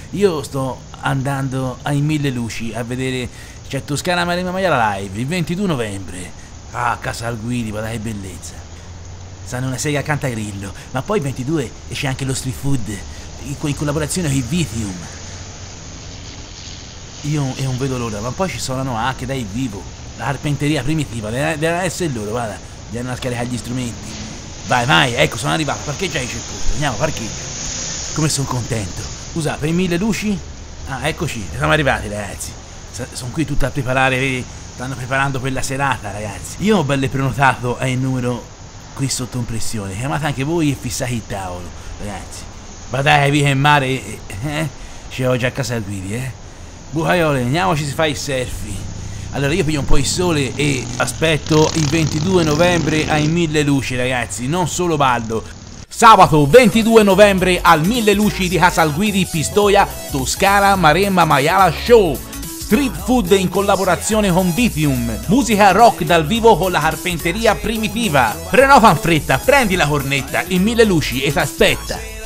io sto andando ai Mille Luci a vedere, c'è Toscana Maremma Maiala Live il 22 novembre. Ah, Casal Guidi, ma dai bellezza. Stanno una sega a Cantagrillo, ma poi il 22 esce anche lo street food in collaborazione con i Vithium. Io non vedo l'ora, ma poi ci suonano anche dai vivo. La arpenteria primitiva, deve essere loro, guarda, devono scaricare gli strumenti. Vai, ecco, sono arrivato, parcheggia c'è il posto, andiamo, parcheggia. Come sono contento. Scusa, per i Mille Luci? Ah, eccoci, siamo arrivati ragazzi. Sono qui tutto a preparare, vedi, stanno preparando per la serata ragazzi. Io ho belle prenotato al numero qui sotto impressione, chiamate anche voi e fissate il tavolo, ragazzi. Badai via in mare, ci ho già a casa Guidi, Bucaiole, andiamoci si fa il selfie. Allora io piglio un po' il sole e aspetto il 22 novembre ai Mille Luci ragazzi, non solo Baldo. Sabato 22 novembre al Mille Luci di Casal Guidi, Pistoia, Toscana Maremma Maiala Show. Street food in collaborazione con Vithium. Musica rock dal vivo con la carpenteria primitiva. Prenota in fretta, prendi la cornetta, il Mille Luci e t'aspetta.